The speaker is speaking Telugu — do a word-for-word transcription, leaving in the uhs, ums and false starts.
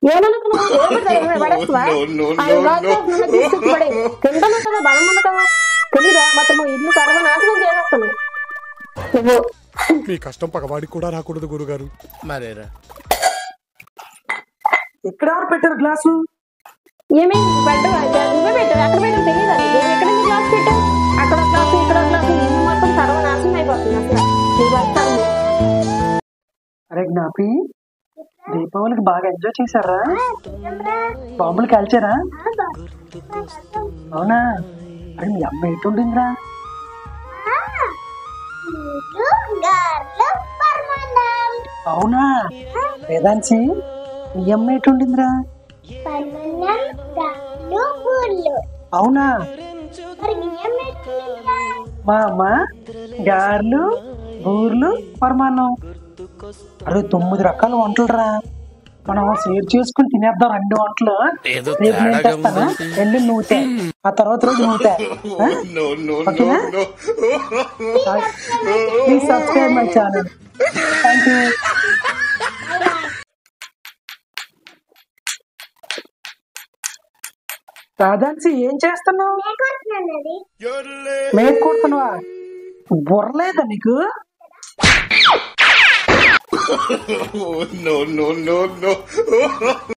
ఏమనుకున్నావు? ఏమి పడేస్తావా? అది రాత్రి తీసుకొచ్చి కింద కదా బలం ఉంది కదా, తెలీదా? మొత్తం ఇల్లు సర్వనాశనం చేసేస్తాను నువ్వు. మీ కష్టం పగవాడికి కూడా రాకూడదు గురుగారు. మరేరా ఎక్కడ పెట్టారు గ్లాసు? ఏమి పెట్టవు? నువ్వే పెట్టావు. ఎక్కడ పెట్టావు తెలియదా? ఎక్కడ గ్లాస్ పెట్టావు? అక్కడ గ్లాసు ఇక్కడ గ్లాసు, ఇల్లు మొత్తం సర్వనాశనం అయిపోతుంది అసలు. నువ్వు వెళ్తాను. అరే జ్ఞాపి, దీపావళికి బాగా ఎంజాయ్ చేశారా? బాంబులు కాల్చారా? అవునా? అరే మీ అమ్మ ఎటు ఉండిందిరా? అవునా వేదాంశి, మీ అమ్మ ఎటు ఉండిందిరా? అవునా? మా అమ్మ గారెలు, బూర్లు, పరమాన్నం. అరే తొమ్మిది రకాల వంటలు రా, మనం షేర్ చేసుకుని తినేద్దాం రెండు వంటలు. రేపు నేను తెస్తాను, రెండు నూతే, ఆ తర్వాత రోజు నూతే. ఓకేనా? Please subscribe my channel. Thank you. రాధాన్సి ఏం చేస్తున్నావు? మేక్ కొడుతున్నావా? బుర్రలేదా నీకు? no no no no